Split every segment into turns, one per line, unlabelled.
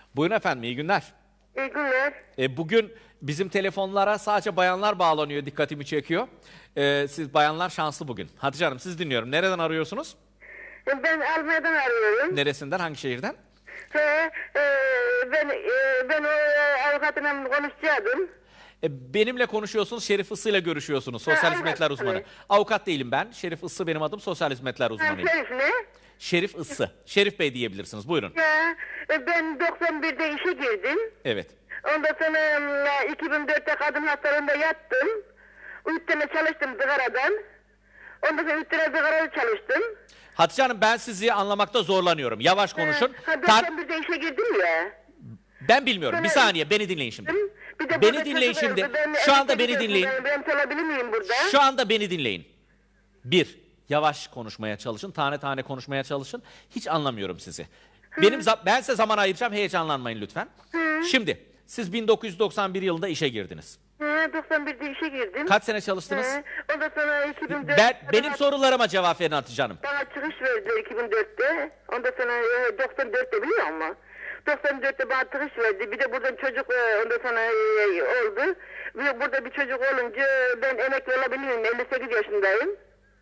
Buyurun efendim, iyi günler.
İyi günler.
Bugün bizim telefonlara sadece bayanlar bağlanıyor, dikkatimi çekiyor. Siz bayanlar şanslı bugün. Hatice Hanım, siz dinliyorum. Nereden arıyorsunuz?
Ben Almanya'dan arıyorum.
Neresinden, hangi şehirden?
Ben o avukatla konuşacaktım.
Benimle konuşuyorsunuz, Şerif Issı ile görüşüyorsunuz. Sosyal hizmetler uzmanı.
evet.
Avukat değilim ben. Şerif Issı benim adım, sosyal hizmetler uzmanıyım.
Şerif ne?
Şerif Issı. Şerif Bey diyebilirsiniz. Buyurun.
Ben 91'de işe girdim.
Evet.
Ondan sonra 2004'te kadın hastalığında yattım. 3 sene çalıştım zıgaradan. Ondan sonra 3 sene zıgarada çalıştım.
Hatice Hanım, ben sizi anlamakta zorlanıyorum. Yavaş konuşun.
91'de işe girdim ya.
Ben bilmiyorum. Bir saniye, beni dinleyin şimdi.
Bir de
Beni
burada
dinleyin
çocuk
şimdi.
öldü. Ben
Şu anda
elektrik
beni dinleyin.
Ben çalabilir miyim burada?
Şu anda beni dinleyin. Bir, yavaş konuşmaya çalışın. Tane tane konuşmaya çalışın. Hiç anlamıyorum sizi. Ben size zaman ayıracağım. Heyecanlanmayın lütfen. Şimdi, siz 1991 yılında işe girdiniz.
91'de işe girdim.
Kaç sene çalıştınız?
Ondan sonra 2004.
Benim sorularıma cevap verin Hatice Hanım.
Bana çıkış verdiler 2004'te. Ondan sonra 94'te biliyor musun? 94'te bana çıkış verdi. Bir de buradan çocuk ondan sonra oldu. Burada bir çocuk olunca ben emekli olabilirim. 58 yaşındayım.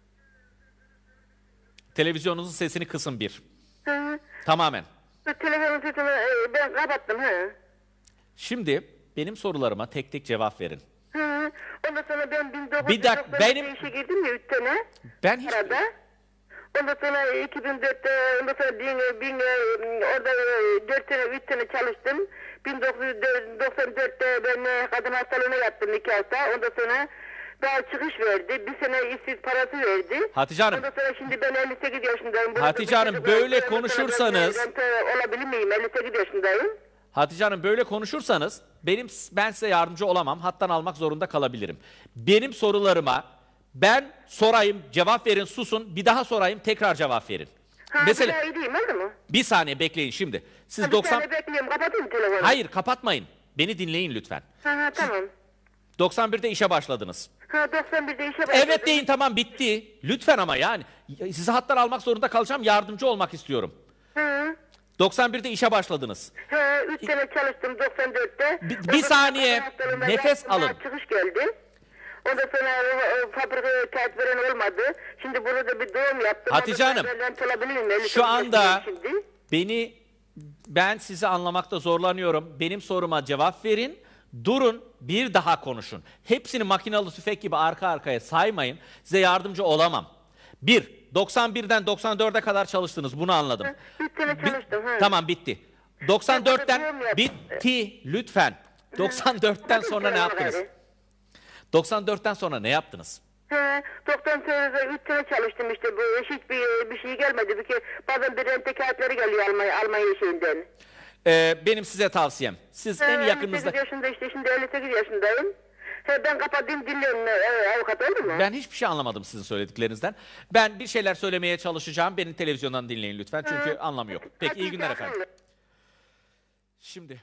Televizyonunuzun sesini kısın bir.
Hı.
Tamamen.
Telefonun sesini ben kapattım.
Şimdi benim sorularıma tek tek cevap verin.
Hı. Ondan sonra ben
Bir dakika,
1990'da işe girdim ya 3 sene.
Ben hiç...
Arada. Ondan sonra 2004'te ondan sonra orada 4 sene 3 sene çalıştım. 1994'te ben kadın hastalığına yattım 2 hafta. Ondan sonra daha çıkış verdi. Bir sene işsiz parası verdi.
Hatice Hanım.
Ondan sonra şimdi ben 58 yaşındayım.
Hatice Hanım, böyle konuşursanız...
Olabilir miyim? 58 yaşındayım.
Hatice Hanım, böyle konuşursanız ben size yardımcı olamam. Hattan almak zorunda kalabilirim. Benim sorularıma ben sorayım, cevap verin, susun. Bir daha sorayım, tekrar cevap verin.
Mesela bir daha edeyim, oldu mu?
Bir saniye bekleyin şimdi. Siz
Bir
90...
saniye bekliyorum. Kapatayım telefonu.
Hayır, kapatmayın. Beni dinleyin lütfen.
Tamam.
91'de işe başladınız.
91'de işe başladım.
Evet deyin, tamam, bitti. Lütfen ama yani. Sizi hattan almak zorunda kalacağım. Yardımcı olmak istiyorum. 91'de işe başladınız.
3 sene çalıştım 94'te.
Bir saniye, nefes alın.
Çıkış geldi. Ondan sonra fabrikaya kağıt veren olmadı. Şimdi burada bir doğum yaptım.
Hatice Hanım, şu anda ben sizi anlamakta zorlanıyorum. Benim soruma cevap verin. Durun, bir daha konuşun. Hepsini makinalı tüfek gibi arka arkaya saymayın. Size yardımcı olamam. 91'den 94'e kadar çalıştınız, bunu anladım.
3 sene çalıştım.
Tamam, bitti. 94'ten bitti lütfen. 94'ten sonra ne yaptınız? 94'ten sonra ne yaptınız?
94'te 3 sene çalıştım işte. Hiçbir şey gelmedi. Bazen bir rente kağıtları geliyor Almanya şeyinden.
Benim size tavsiyem. Siz en yakınınızda...
58 yaşında işte, şimdi 58 yaşındayım. Ben kapatayım, dinliyorum avukat, oldu mu?
Ben hiçbir şey anlamadım sizin söylediklerinizden. Ben bir şeyler söylemeye çalışacağım. Beni televizyondan dinleyin lütfen, çünkü anlamı yok. Peki, iyi günler efendim. Şimdi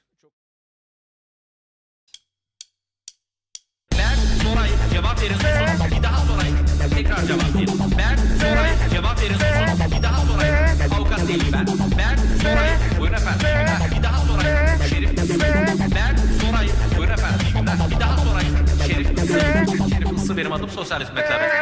Ben sorayım, cevap verin, susun. Bir daha sorayım, tekrar cevap verin. Ben sorayım, cevap verin, susun. Bir daha sorayım. Avukat değilim ben. Ben sorayım. Buyurun efendim. Bir daha sorayım. Şerif. Ben sorayım. Buyurun efendim. Bir daha sorayım. Şerif Issı benim adım, sosyal hizmetler.